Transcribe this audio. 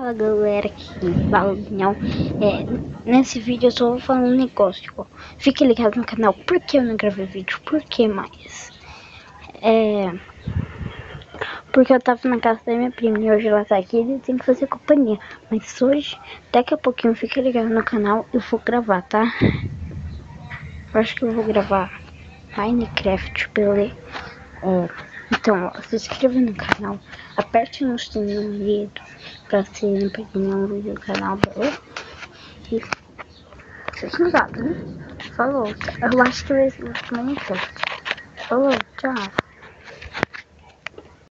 Fala galera, que fala opinião. Nesse vídeo eu só vou falar um negócio, ó. Fique ligado no canal, porque eu não gravei vídeo, por que mais? Porque eu tava na casa da minha prima e hoje ela tá aqui e eu tenho que fazer companhia. Mas hoje, daqui a pouquinho, fique ligado no canal, eu vou gravar, tá? Eu acho que eu vou gravar Minecraft pelo... Então, ó, se inscreva no canal, aperte no sininho pra você não perder nenhum vídeo do canal, beleza? E fique ligado, né? Falou, eu acho que vai ser Minecraft. Falou, tchau.